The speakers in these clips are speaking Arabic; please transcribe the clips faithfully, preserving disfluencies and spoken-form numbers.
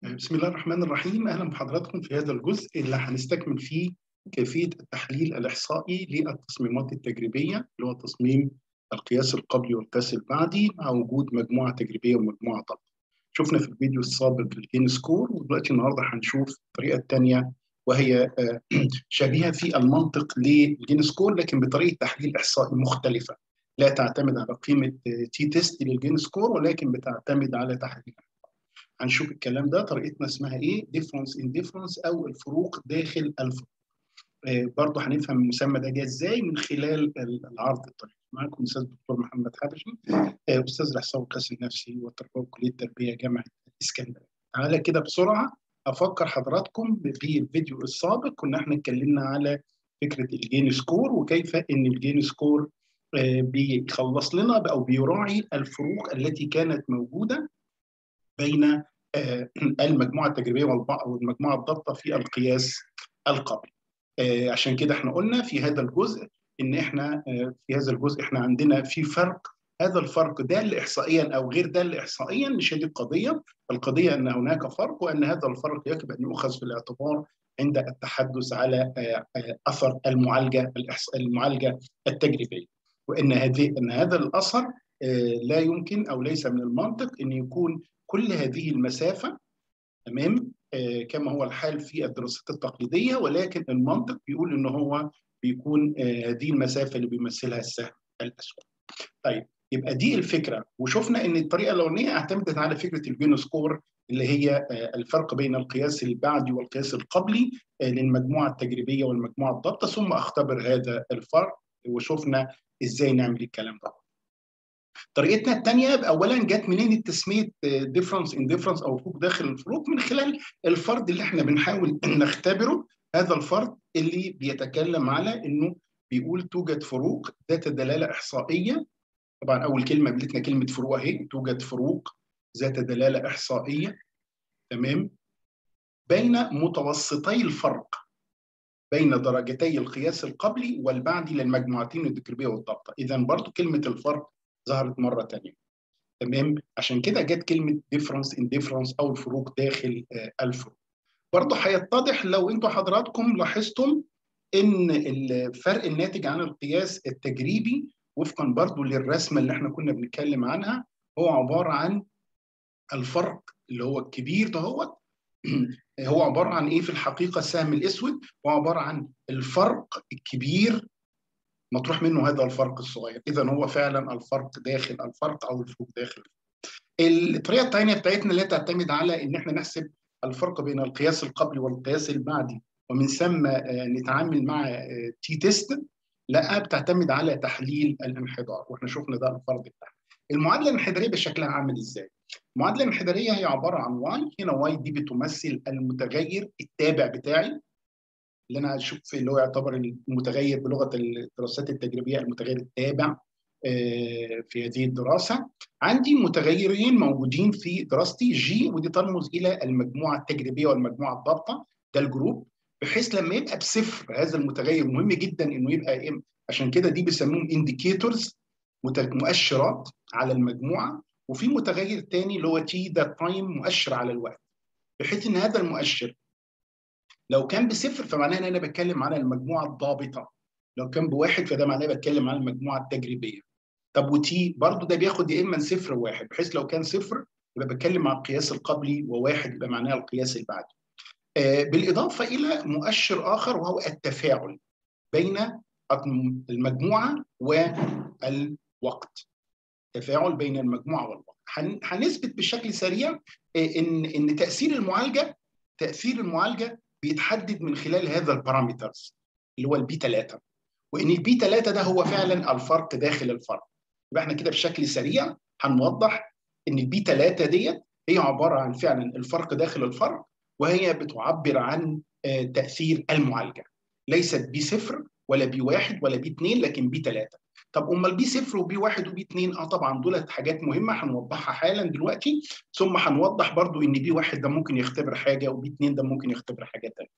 بسم الله الرحمن الرحيم. أهلا بحضراتكم في هذا الجزء اللي هنستكمل فيه كيفية التحليل الإحصائي للتصميمات التجريبية اللي هو تصميم القياس القبلي والقياس البعدي مع وجود مجموعة تجريبية ومجموعة ضغط. شفنا في الفيديو السابق الجين سكور، ودلوقتي النهارده هنشوف الطريقة الثانية وهي شبيهة في المنطق للجين سكور لكن بطريقة تحليل إحصائي مختلفة، لا تعتمد على قيمة تي تيست للجين سكور ولكن بتعتمد على تحليل. هنشوف الكلام ده طريقتنا اسمها ايه؟ ديفرنس ان ديفرنس او الفروق داخل الفروق. آه برضه هنفهم المسمى ده جاي ازاي من خلال العرض الطريقي. معاكم الاستاذ الدكتور محمد حبشي، آه استاذ الاحصاء والقياس النفسي والتربيه وكليه التربيه جامعه الاسكندريه. تعالى كده بسرعه افكر حضراتكم بالفيديو السابق كنا احنا اتكلمنا على فكره الجين سكور وكيف ان الجين سكور آه بيخلص لنا او بيراعي الفروق التي كانت موجوده بين المجموعه التجريبيه والمجموعه الضابطه في القياس القبلي. عشان كده احنا قلنا في هذا الجزء ان احنا في هذا الجزء احنا عندنا في فرق، هذا الفرق دال احصائيا او غير دال احصائيا، مش هذه القضيه، القضيه ان هناك فرق وان هذا الفرق يجب ان يؤخذ في الاعتبار عند التحدث على اثر المعالجه المعالجه التجريبيه، وان هذه ان هذا الاثر لا يمكن او ليس من المنطق ان يكون كل هذه المسافة تمام آه كما هو الحال في الدراسات التقليدية، ولكن المنطق بيقول ان هو بيكون آه هذه المسافة اللي بيمثلها السهم الأسود. طيب يبقى دي الفكرة، وشفنا ان الطريقة الأولانية اعتمدت على فكرة الجين سكور اللي هي آه الفرق بين القياس البعدي والقياس القبلي آه للمجموعة التجريبية والمجموعة الضابطة، ثم اختبر هذا الفرق وشفنا ازاي نعمل الكلام ده. طريقتنا الثانيه اولا جت منين التسميه ديفرنس ان ديفرنس او فروق داخل الفروق؟ من خلال الفرد اللي احنا بنحاول نختبره. هذا الفرد اللي بيتكلم على انه بيقول توجد فروق ذات دلاله احصائيه. طبعا اول كلمه قابلتنا كلمه فروق اهي، توجد فروق ذات دلاله احصائيه تمام بين متوسطي الفرق بين درجتي القياس القبلي والبعدي للمجموعتين التجريبيه والضابطه. اذا برضو كلمه الفرق ظهرت مره ثانيه تمام، عشان كده جت كلمه ديفرنس ان ديفرنس او الفروق داخل آه الفروق. برضه هيتضح لو انتوا حضراتكم لاحظتم ان الفرق الناتج عن القياس التجريبي وفقا برضه للرسمه اللي احنا كنا بنتكلم عنها هو عباره عن الفرق اللي هو الكبير ده، هو هو عباره عن ايه في الحقيقه؟ السهم الاسود هو عباره عن الفرق الكبير مطروح منه هذا الفرق الصغير، اذا هو فعلا الفرق داخل الفرق او الفروق داخل. الطريقه الثانيه بتاعتنا اللي تعتمد على ان احنا نحسب الفرق بين القياس القبلي والقياس البعدي ومن ثم نتعامل مع تي تيست، لا بتعتمد على تحليل الانحدار، واحنا شفنا ده الفرض بتاعنا. المعادله الانحداريه بشكلها عامل ازاي؟ المعادله الانحداريه هي عباره عن واي، هنا واي دي بتمثل المتغير التابع بتاعي اللي انا اشوف اللي هو يعتبر المتغير بلغه الدراسات التجريبيه المتغير التابع في هذه الدراسه. عندي متغيرين موجودين في دراستي، جي ودي ترمز الى المجموعه التجريبيه والمجموعه الضابطه، ده الجروب، بحيث لما يبقى بصفر هذا المتغير مهم جدا انه يبقى ام، عشان كده دي بيسموهم انديكيتورز، مؤشرات على المجموعه. وفي متغير ثاني اللي هو تي ده تايم، مؤشر على الوقت، بحيث ان هذا المؤشر لو كان بصفر فمعناه ان انا بتكلم على المجموعه الضابطه، لو كان بواحد فده معناه بتكلم على المجموعه التجريبيه. طب وتي برضه ده بياخد يا اما صفر وواحد، بحيث لو كان صفر يبقى بتكلم على القياس القبلي وواحد يبقى معناه القياس البعدي. آه بالاضافه الى مؤشر اخر وهو التفاعل بين المجموعه والوقت. تفاعل بين المجموعه والوقت. هنثبت بشكل سريع ان ان تاثير المعالجه تاثير المعالجه بيتحدد من خلال هذا البارامترز اللي هو البي ثلاثة، وان البي ثلاثة ده هو فعلا الفرق داخل الفرق. يبقى احنا كده بشكل سريع هنوضح ان البي ثلاثة ديت هي عباره عن فعلا الفرق داخل الفرق، وهي بتعبر عن تاثير المعالجه، ليست بي صفر ولا بي واحد ولا بي اثنين لكن بي ثلاثة. طب امال بي صفر وبي واحد وبي اثنين؟ اه طبعا دولت حاجات مهمه هنوضحها حالا دلوقتي، ثم هنوضح برضو ان بي واحد ده ممكن يختبر حاجه وبي اثنين ده ممكن يختبر حاجه ثانيه.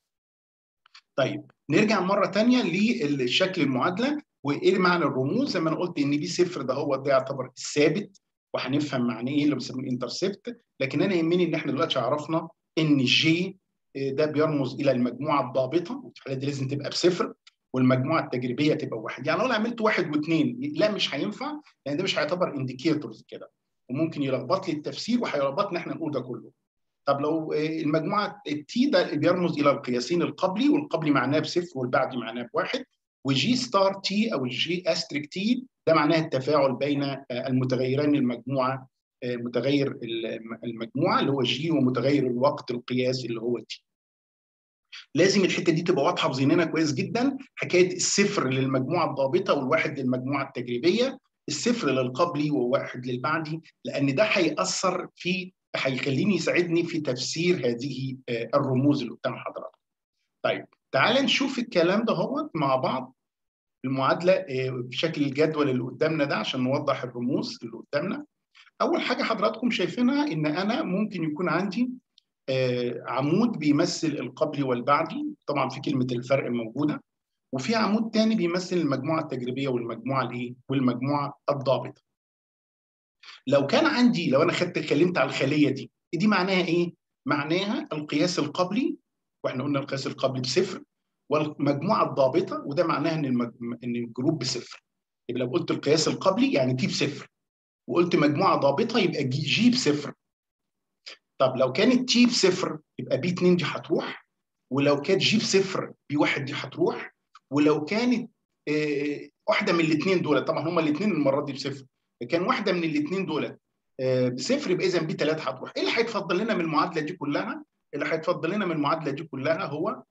طيب نرجع مره ثانيه للشكل المعادله وايه معنى الرموز. زي ما انا قلت ان بي صفر ده هو ده يعتبر الثابت، وهنفهم معناه ايه اللي بنسميه انترسبت، لكن انا يهمني ان احنا دلوقتي عرفنا ان الجي ده بيرمز الى المجموعه الضابطه، وفي الحاله دي لازم تبقى بصفر، والمجموعه التجريبيه تبقى واحد. يعني لو انا عملت واحد واثنين لا مش هينفع، لان ده مش هيعتبر انديكيتورز كده، وممكن يلخبط لي التفسير وهيلخبطنا احنا نقول ده كله. طب لو المجموعه التي ده بيرمز الى القياسين القبلي، والقبلي معناه بصفر والبعدي معناه بواحد، وجي ستار تي او الجي استريك تي ده معناه التفاعل بين المتغيرين المجموعه، متغير المجموعه اللي هو جي ومتغير الوقت القياسي اللي هو تي. لازم الحته دي تبقى واضحه في ذهننا كويس جدا، حكايه الصفر للمجموعه الضابطه والواحد للمجموعه التجريبيه، الصفر للقبلي وواحد للبعدي، لان ده هيأثر في هيخليني يساعدني في تفسير هذه الرموز اللي قدام حضراتكم. طيب تعال نشوف الكلام ده هو مع بعض المعادله بشكل الجدول اللي قدامنا ده عشان نوضح الرموز اللي قدامنا. اول حاجه حضراتكم شايفينها ان انا ممكن يكون عندي عمود بيمثل القبلي والبعدي، طبعا في كلمه الفرق موجوده، وفي عمود تاني بيمثل المجموعه التجريبيه والمجموعه الايه والمجموعه الضابطه. لو كان عندي، لو انا خدت اتكلمت على الخليه دي، دي معناها ايه؟ معناها القياس القبلي، واحنا قلنا القياس القبلي بصفر، والمجموعه الضابطه وده معناها ان المج... ان الجروب بصفر. يبقى لو قلت القياس القبلي يعني تي بصفر، وقلت مجموعه ضابطه يبقى جي, جي بصفر. طب لو كانت تي بصفر يبقى بي اتنين دي هتروح، ولو كانت جي بصفر بي واحد دي هتروح، ولو كانت آه واحده من الاثنين دول، طبعا هما الاثنين المره دي بصفر، كان واحده من الاثنين دول آه بصفر يبقى اذا بي ثلاثه هتروح. ايه اللي هيتفضل لنا من المعادله دي كلها؟ اللي هيتفضل لنا من المعادله دي كلها هو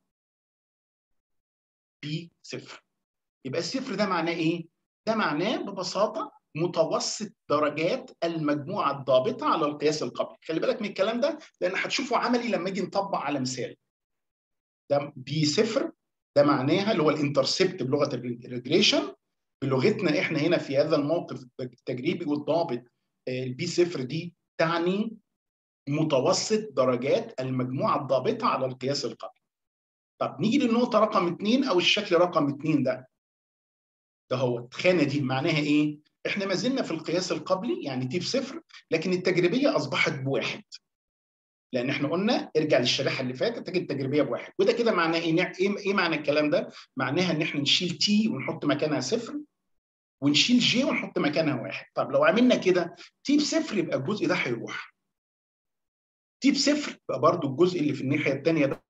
بي صفر. يبقى الصفر ده معناه ايه؟ ده معناه ببساطه متوسط درجات المجموعه الضابطه على القياس القبلي. خلي بالك من الكلام ده لان هتشوفه عملي لما اجي نطبق على مثال. ده بي صفر ده معناها اللي هو الانترسبت بلغه الريجريشن، بلغتنا احنا هنا في هذا الموقف التجريبي والضابط، البي صفر دي تعني متوسط درجات المجموعه الضابطه على القياس القبلي. طب نيجي للنقطه رقم اثنين او الشكل رقم اثنين ده، ده هو الخانه دي معناها ايه؟ احنا ما زلنا في القياس القبلي يعني تي بصفر، لكن التجريبيه اصبحت بواحد. لان احنا قلنا ارجع للشريحه اللي فاتت تجد التجريبيه بواحد، وده كده معناه ايه؟ ايه معنى الكلام ده؟ معناها ان احنا نشيل تي ونحط مكانها صفر، ونشيل جي ونحط مكانها واحد. طب لو عملنا كده تي بصفر يبقى الجزء ده هيروح، تي بصفر يبقى برضو الجزء اللي في الناحيه الثانيه ده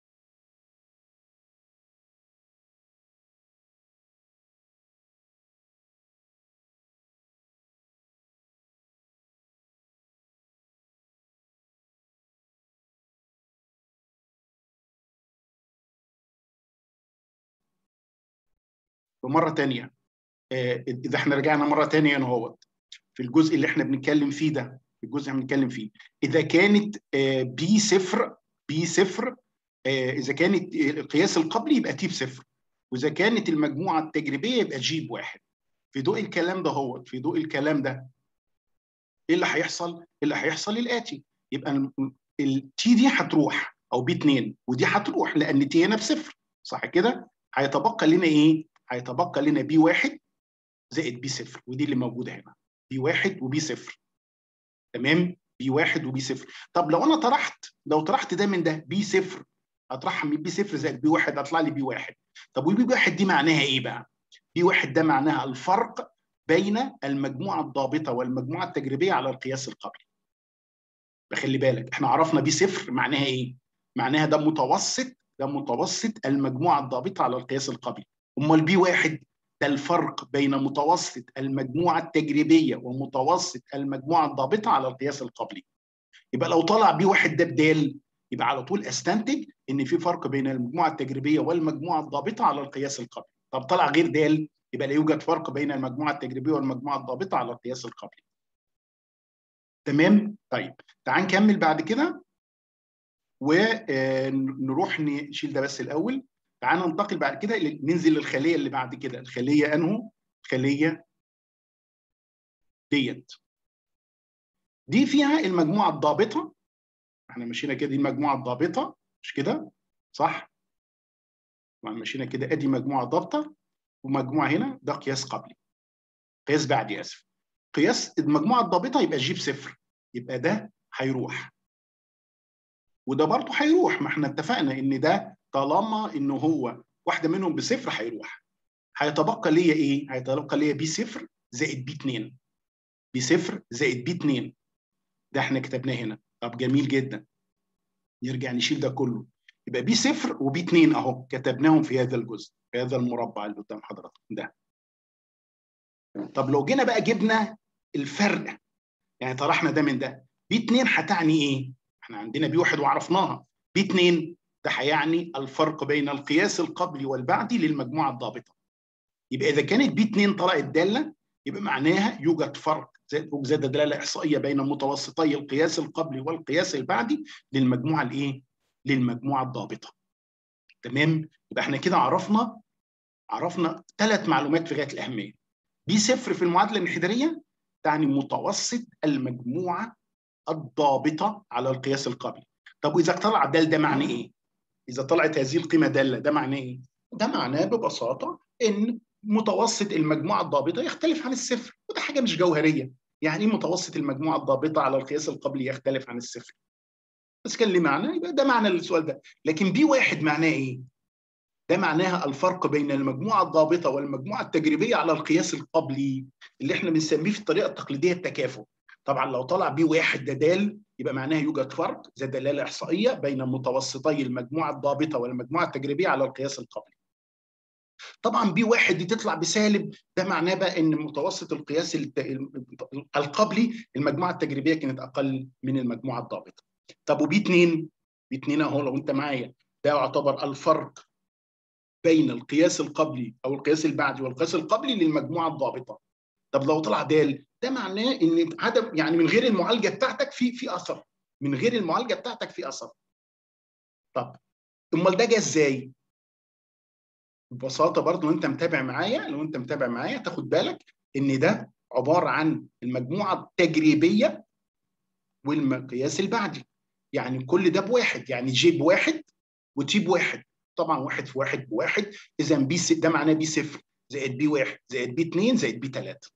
بمره ثانيه. آه اذا احنا رجعنا مره ثانيه هنا اهوت في الجزء اللي احنا بنتكلم فيه ده، في الجزء اللي بنتكلم فيه، اذا كانت آه بي صفر، بي صفر آه اذا كانت القياس القبلي يبقى تي بصفر، واذا كانت المجموعه التجريبيه يبقى جي بواحد. في ضوء الكلام ده هو في ضوء الكلام ده ايه اللي هيحصل؟ اللي هيحصل الاتي، يبقى التي دي هتروح او بي اتنين، ودي هتروح لان تي هنا بصفر، صح كده؟ هيتبقى لنا ايه؟ هيتبقى لنا بي واحد زائد بي صفر، ودي اللي موجوده هنا، بي واحد وبي صفر. تمام؟ بي واحد وبي صفر. طب لو انا طرحت، لو طرحت ده من ده بي صفر، اطرحها من بي صفر زائد بي واحد هطلع لي بي واحد. طب وبي واحد دي معناها ايه بقى؟ بي واحد ده معناها الفرق بين المجموعه الضابطه والمجموعه التجريبيه على القياس القبلي. فخلي بالك احنا عرفنا بي صفر معناها ايه؟ معناها ده متوسط، ده متوسط المجموعه الضابطه على القياس القبلي. امال بي واحد ده الفرق بين متوسط المجموعه التجريبيه ومتوسط المجموعه الضابطه على القياس القبلي. يبقى لو طلع بي واحد ده بدال، يبقى على طول استنتج ان في فرق بين المجموعه التجريبيه والمجموعه الضابطه على القياس القبلي. طب طلع غير دال، يبقى لا يوجد فرق بين المجموعه التجريبيه والمجموعه الضابطه على القياس القبلي. تمام؟ طيب تعال نكمل بعد كده ونروح نشيل ده بس الاول. تعال ننتقل بعد كده، ننزل للخليه اللي بعد كده. الخليه انه الخليه ديت، دي فيها المجموعه الضابطه، احنا مشينا كده، دي المجموعه الضابطه مش كده؟ صح؟ مشينا كده، ادي مجموعه ضابطه، ومجموعه هنا ده قياس قبلي، قياس بعدي اسف. قياس المجموعه الضابطه يبقى جي بصفر، يبقى ده هيروح. وده برضه هيروح، ما احنا اتفقنا ان ده طالما انه هو واحده منهم بصفر هيروح. هيتبقى ليا ايه؟ هيتبقى ليا بي صفر زائد بي اتنين. بي صفر زائد بي اتنين ده احنا كتبناه هنا. طب جميل جدا، نرجع نشيل ده كله، يبقى بي صفر وبي اتنين اهو كتبناهم في هذا الجزء، في هذا المربع اللي قدام حضراتكم ده. طب لو جينا بقى جبنا الفرق، يعني طرحنا ده من ده، بي اتنين هتعني ايه؟ احنا عندنا بي واحد وعرفناها، بي اتنين ده هيعني الفرق بين القياس القبلي والبعدي للمجموعه الضابطه. يبقى اذا كانت بي اتنين طلعت داله، يبقى معناها يوجد فرق زاد دلاله احصائيه بين متوسطي القياس القبلي والقياس البعدي للمجموعه الايه؟ للمجموعه الضابطه. تمام؟ يبقى احنا كده عرفنا عرفنا ثلاث معلومات في غايه الاهميه. بي صفر في المعادله الانحداريه تعني متوسط المجموعه الضابطه على القياس القبلي. طب واذا طلع دال ده معناه ايه؟ اذا طلعت هذه القيمه داله ده معناه ايه؟ ده معناه ببساطه ان متوسط المجموعه الضابطه يختلف عن الصفر، وده حاجه مش جوهريه. يعني ايه متوسط المجموعه الضابطه على القياس القبلي يختلف عن الصفر؟ بس كان ليه معنى، يبقى ده معنى السؤال ده. لكن بي واحد معناه ايه؟ ده معناها الفرق بين المجموعه الضابطه والمجموعه التجريبيه على القياس القبلي، اللي احنا بنسميه في الطريقه التقليديه التكافؤ. طبعا لو طلع بي واحد ده دال، يبقى معناها يوجد فرق ذات دلاله احصائيه بين متوسطي المجموعه الضابطه والمجموعه التجريبيه على القياس القبلي. طبعا بي واحد دي تطلع بسالب، ده معناه بقى ان متوسط القياس القبلي المجموعه التجريبيه كانت اقل من المجموعه الضابطه. طب وبي اتنين؟ بي اتنين اهو لو انت معايا، ده يعتبر الفرق بين القياس القبلي او القياس البعدي والقياس القبلي للمجموعه الضابطه. طب لو طلع دال، ده معناه ان عدم، يعني من غير المعالجه بتاعتك في في اثر، من غير المعالجه بتاعتك في اثر. طب امال ده جه ازاي؟ ببساطه برضو انت متابع معايا، لو انت متابع معايا تاخد بالك ان ده عباره عن المجموعه التجريبيه والقياس البعدي. يعني كل ده بواحد، يعني جي بواحد وتي بواحد. طبعا واحد في واحد بواحد، اذا بي ده معناه بي صفر زائد بي واحد زائد بي اتنين زائد بي تلاته.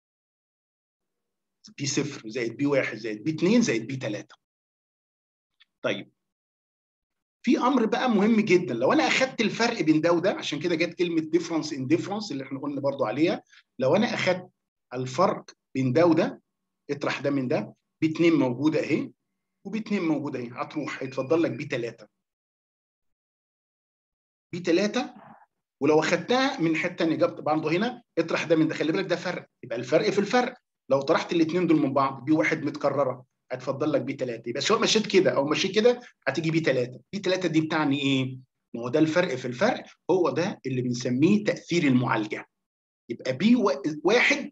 بي صفر زائد بي واحد زائد بي اتنين زائد بي تلاته. طيب في امر بقى مهم جدا، لو انا اخدت الفرق بين ده وده، عشان كده جت كلمه ديفرنس ان ديفرنس اللي احنا قلنا برضو عليها. لو انا اخدت الفرق بين ده وده، اطرح ده من ده، بي اتنين موجوده اهي وبي اتنين موجوده اهي، هتروح هيتفضل لك بي تلاته. بي تلاته، ولو اخدتها من حته ثانيه جبت برضه هنا، اطرح ده من ده، خلي بالك ده فرق، يبقى الفرق في الفرق. لو طرحت الاثنين دول من بعض، بي واحد متكرره هتفضل لك بي تلاته، يبقى سواء مشيت كده او مشيت كده هتيجي بي تلاته. بي تلاته دي بتعني ايه؟ ما هو ده الفرق في الفرق، هو ده اللي بنسميه تاثير المعالجه. يبقى بي واحد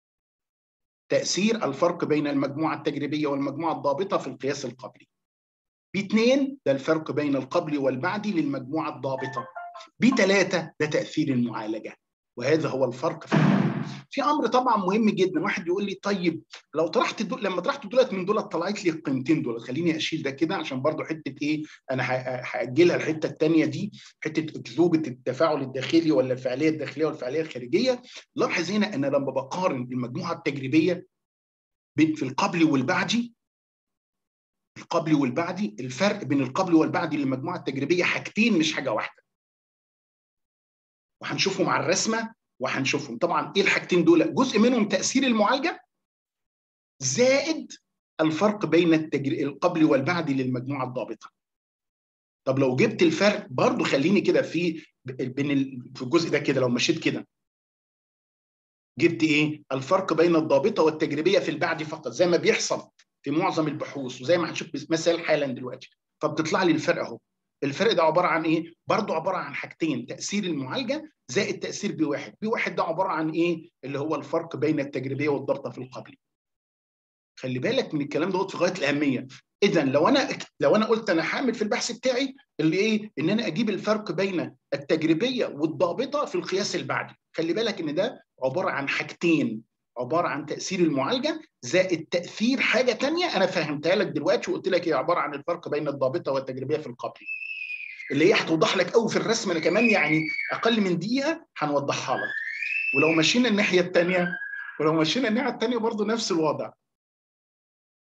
تاثير الفرق بين المجموعه التجريبيه والمجموعه الضابطه في القياس القبلي. بي اتنين ده الفرق بين القبلي والبعدي للمجموعه الضابطه. بي تلاته ده تاثير المعالجه، وهذا هو الفرق في الأمر. في امر طبعا مهم جدا، واحد يقول لي طيب لو طرحت دول، لما طرحت دولت من دولت طلعت لي القيمتين دول، خليني اشيل ده كده عشان برضو حته ايه، انا هاجلها الحته الثانيه دي، حته اكذوبه التفاعل الداخلي ولا الفعاليه الداخليه والفعاليه الخارجيه. لاحظ هنا ان لما بقارن المجموعه التجريبيه في القبلي والبعدي، القبلي والبعدي، الفرق بين القبلي والبعدي للمجموعه التجريبيه حاجتين مش حاجه واحده، وهنشوفهم على الرسمه وهنشوفهم. طبعا ايه الحاجتين دول؟ جزء منهم تاثير المعالجه زائد الفرق بين التجري القبلي والبعدي للمجموعه الضابطه. طب لو جبت الفرق برضو، خليني كده في بين ال... في الجزء ده كده، لو مشيت كده جبت ايه؟ الفرق بين الضابطه والتجريبيه في البعدي فقط، زي ما بيحصل في معظم البحوث وزي ما هنشوف مثال حالا دلوقتي. فبتطلع لي الفرق اهو. الفرق ده عباره عن ايه؟ برضه عباره عن حاجتين، تاثير المعالجه زائد تاثير بي واحد. بي واحد ده عباره عن ايه؟ اللي هو الفرق بين التجريبيه والضابطه في القبلي. خلي بالك من الكلام دوت في غايه الاهميه. اذا لو انا لو انا قلت انا هعمل في البحث بتاعي اللي ايه؟ ان انا اجيب الفرق بين التجريبيه والضابطه في القياس البعدي، خلي بالك ان ده عباره عن حاجتين، عباره عن تاثير المعالجه زائد تاثير حاجه ثانيه انا فهمتها لك دلوقتي وقلت لك هي عباره عن الفرق بين الضابطه والتجريبيه في القبلي، اللي هي هتوضح لك قوي في الرسم. انا كمان يعني اقل من دقيقه هنوضحها لك. ولو مشينا الناحيه الثانيه ولو مشينا الناحيه الثانيه برضه نفس الوضع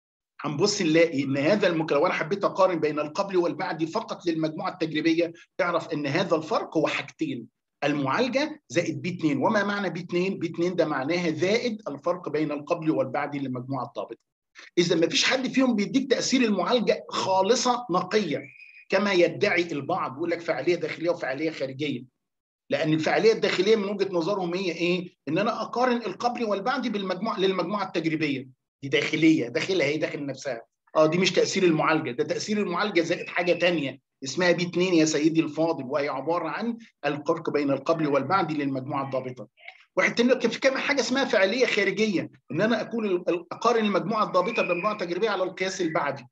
هنبص نلاقي ان هذا المك... لو انا حبيت اقارن بين القبل والبعد فقط للمجموعه التجريبيه، تعرف ان هذا الفرق هو حاجتين: المعالجه زائد بي اتنين. وما معنى بي اتنين؟ بي اتنين ده معناها زائد الفرق بين القبل والبعد للمجموعه الضابطه. اذا ما فيش حد فيهم بيديك تاثير المعالجه خالصه نقيه كما يدعي البعض، بيقول لك فعاليه داخليه وفعاليه خارجيه. لان الفعاليه الداخليه من وجهه نظرهم هي ايه؟ ان انا اقارن القبل والبعد بالمجموعه للمجموعه التجريبيه. دي داخليه، داخلها هي داخل نفسها. اه دي مش تاثير المعالجه، ده تاثير المعالجه زائد حاجه ثانيه اسمها بي اتنين يا سيدي الفاضل، وهي عباره عن الفرق بين القبل والبعد للمجموعه الضابطه. واحد تاني كان في كمان حاجه اسمها فعاليه خارجيه، ان انا اكون اقارن المجموعه الضابطه بالمجموعه التجريبيه على القياس البعدي.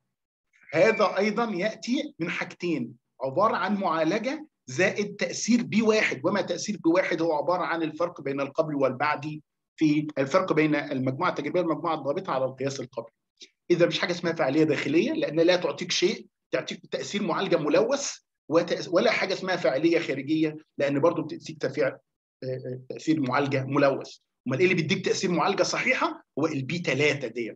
هذا ايضا ياتي من حاجتين، عباره عن معالجه زائد تاثير بي واحد. وما تاثير بي واحد؟ هو عباره عن الفرق بين القبل والبعد في الفرق بين المجموعه التجريبيه والمجموعه الضابطه على القياس القبلي. اذا مش حاجه اسمها فعاليه داخليه، لان لا تعطيك شيء، تعطيك تاثير معالجه ملوث، ولا حاجه اسمها فعاليه خارجيه لان برضه بتديك تاثير تاثير معالجه ملوث. امال ايه اللي بيديك تاثير معالجه صحيحه؟ هو البي ثلاثة ديت.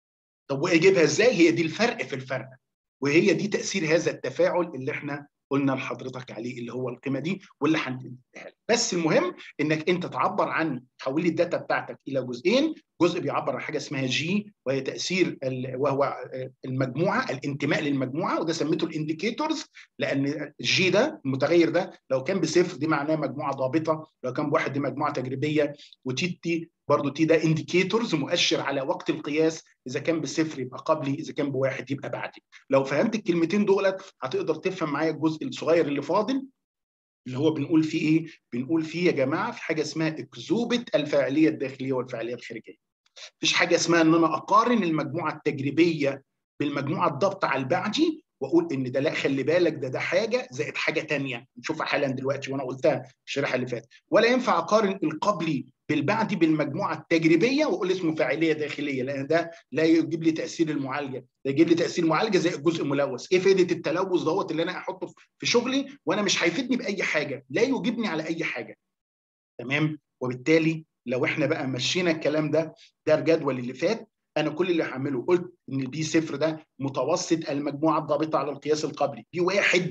طب واجيبها ازاي؟ هي دي الفرق في الفرق، وهي دي تاثير هذا التفاعل اللي احنا قلنا لحضرتك عليه، اللي هو القيمه دي واللي هنديها لك. بس المهم انك انت تعبر عن، تحول لي الداتا بتاعتك الى جزئين: جزء بيعبر عن حاجه اسمها جي وهي تاثير وهو المجموعه، الانتماء للمجموعه، وده سميته الانديكيتورز، لان الجي ده المتغير ده لو كان بصفر دي معناه مجموعه ضابطه، لو كان بواحد دي مجموعه تجريبيه، وتي تي برضه تي ده انديكيتورز مؤشر على وقت القياس، اذا كان بصفر يبقى قبلي، اذا كان بواحد يبقى بعدي. لو فهمت الكلمتين دولت هتقدر تفهم معايا الجزء الصغير اللي فاضل، اللي هو بنقول فيه ايه؟ بنقول فيه يا جماعه في حاجه اسمها اكذوبه الفاعليه الداخليه والفاعليه الخارجيه. مفيش حاجه اسمها ان انا اقارن المجموعه التجريبيه بالمجموعه الضابطه على البعدي واقول ان ده لا خلي بالك ده ده حاجه زائد حاجه ثانيه نشوفها حالا دلوقتي، وانا قلتها في الشريحه اللي فاتت. ولا ينفع اقارن القبلي بالبعدي بالمجموعه التجريبيه واقول اسمه فاعليه داخليه، لان ده لا يجيب لي تاثير المعالجه، ده يجيب لي تاثير معالجه زي الجزء ملوث. ايه فائده التلوث دوت اللي انا احطه في شغلي وانا مش هيفيدني باي حاجه، لا يجيبني على اي حاجه. تمام؟ وبالتالي لو احنا بقى مشينا الكلام ده، ده الجدول اللي فات، انا كل اللي هعمله قلت ان البي صفر ده متوسط المجموعه الضابطه على القياس القبلي، بي واحد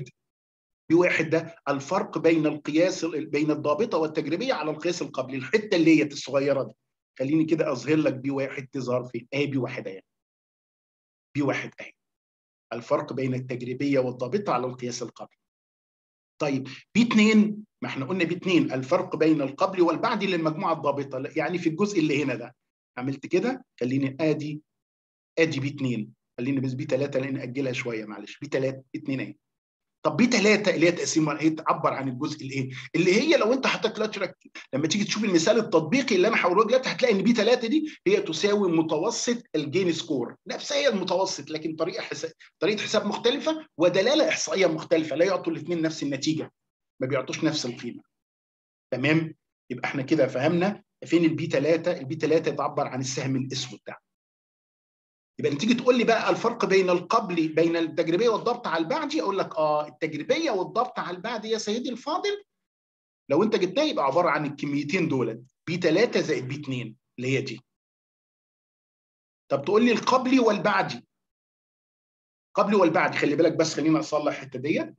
بي واحد ده الفرق بين القياس بين الضابطه والتجريبيه على القياس القبلي، الحته اللي هي الصغيره دي. خليني كده اظهر لك بي واحد تظهر فين. اهي بي واحد اهي، بي واحد اهي الفرق بين التجريبيه والضابطه على القياس القبلي. طيب بي اتنين، ما احنا قلنا بي اتنين الفرق بين القبلي والبعدي للمجموعه الضابطه، يعني في الجزء اللي هنا ده عملت كده. خليني ادي ادي بي اتنين، خليني بس بي ثلاثة لان اجلها شويه معلش. بي ثلاثة اتنين اهي. طب بي ثلاثة اللي هي تقسيم، هي تعبر عن الجزء الايه؟ اللي هي لو انت حطيت لك لما تيجي تشوف المثال التطبيقي اللي انا هوريه لك دلوقتي هتلاقي ان بي ثلاثة دي هي تساوي متوسط الجين سكور، نفسها هي المتوسط لكن طريقه حساب طريقه حساب مختلفه ودلاله احصائيه مختلفه، لا يعطوا الاثنين نفس النتيجه، ما بيعطوش نفس القيمه. تمام؟ يبقى احنا كده فهمنا فين البي ثلاثة. البي ثلاثة تعبر عن السهم الاسود ده. يبقى تيجي تقول لي بقى الفرق بين القبلي بين التجريبيه والضبط على البعدي، اقول لك اه التجريبيه والضبط على البعدي يا سيدي الفاضل لو انت جبتها يبقى عباره عن الكميتين دولت بي ثلاثة زائد بي اتنين اللي هي دي. طب تقول لي القبلي والبعدي، قبلي والبعدي خلي بالك بس خلينا اصلح الحته ديت.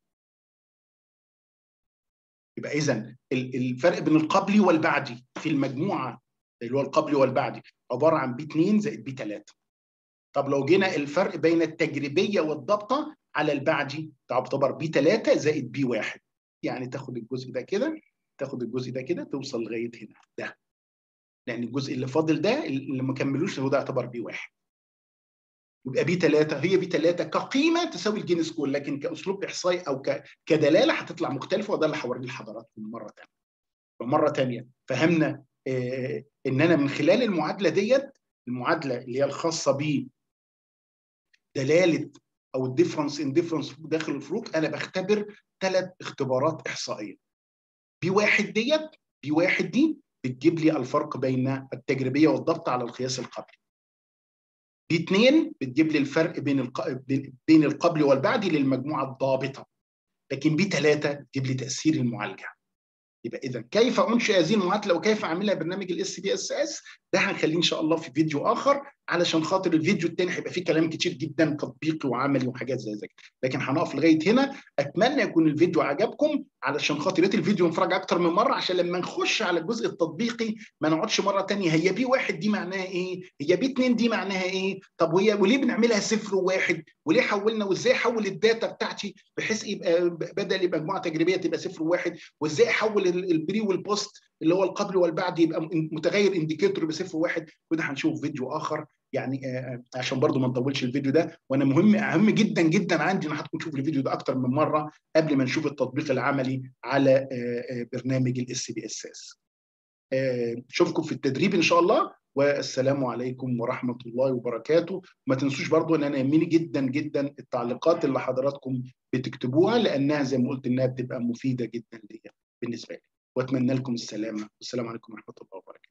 يبقى اذا الفرق بين القبلي والبعدي في المجموعه اللي هو القبلي والبعدي عباره عن بي اتنين زائد بي ثلاثة. طب لو جينا الفرق بين التجريبيه والضبطه على البعدي تعتبر بي ثلاثة زائد بي واحد، يعني تاخد الجزء ده كده، تاخد الجزء ده كده توصل لغايه هنا ده، لان الجزء اللي فاضل ده اللي ما كملوش هو ده يعتبر بي واحد. يبقى بي ثلاثة هي بي ثلاثة كقيمه تساوي الجين سكور، لكن كاسلوب احصائي او كدلاله هتطلع مختلفه، وده اللي هوريه لحضراتكم مره ثانيه. ومره ثانيه فهمنا آه ان انا من خلال المعادله ديت، المعادله اللي هي الخاصه ب دلاله او الديفرنس ان ديفرنس داخل الفروق، انا بختبر ثلاث اختبارات احصائيه. بي واحد ديت بي واحد دي بتجيب لي الفرق بين التجريبيه والضبط على القياس القبلي. بي اتنين بتجيب لي الفرق بين الق... بين القبلي والبعدي للمجموعه الضابطه. لكن بي ثلاثة بتجيب لي تاثير المعالجه. يبقى اذا كيف انشئ هذه المعادله وكيف اعملها برنامج الاس بي اس اس ده هنخليه ان شاء الله في فيديو اخر، علشان خاطر الفيديو الثاني هيبقى فيه كلام كتير جدا تطبيقي وعملي وحاجات زي زي كده، لكن هنقف لغايه هنا. اتمنى يكون الفيديو عجبكم، علشان خاطر يا ريت الفيديو نتفرج اكتر من مره، عشان لما نخش على الجزء التطبيقي ما نقعدش مره ثانيه هي بي واحد دي معناها ايه؟ هي بي اتنين دي معناها ايه؟ طب وهي وليه بنعملها صفر وواحد؟ وليه حولنا؟ وازاي احول الداتا بتاعتي بحيث يبقى بدل يبقى مجموعه تجريبيه تبقى صفر وواحد؟ وازاي احول البري والبوست اللي هو القبل والبعد يبقى متغير انديكيتور بصفر وواحد؟ وده هنشوف فيديو اخر يعني، عشان برضو ما نطولش الفيديو ده. وانا مهم اهم جدا جدا عندي ان حضراتكم تشوفوا الفيديو ده اكتر من مره قبل ما نشوف التطبيق العملي على برنامج الاس بي اس اس. اشوفكم في التدريب ان شاء الله، والسلام عليكم ورحمه الله وبركاته. ما تنسوش برضو ان انا يهمني جدا جدا التعليقات اللي حضراتكم بتكتبوها، لانها زي ما قلت انها بتبقى مفيده جدا ليا بالنسبه لي. واتمنى لكم السلامه، والسلام عليكم ورحمه الله وبركاته.